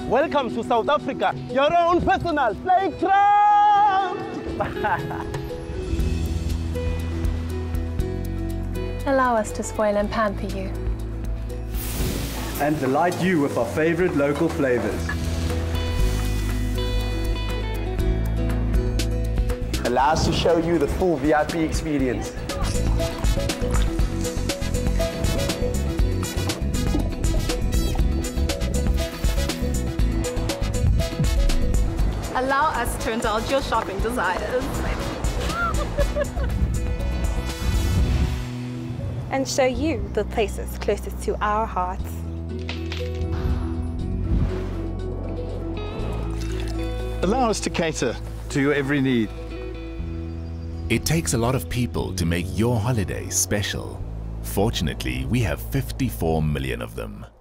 Welcome to South Africa, your own personal playground! Allow us to spoil and pamper you. And delight you with our favorite local flavors. Allow us to show you the full VIP experience. Allow us to indulge your shopping desires. And show you the places closest to our hearts. Allow us to cater to your every need. It takes a lot of people to make your holiday special. Fortunately, we have 54 million of them.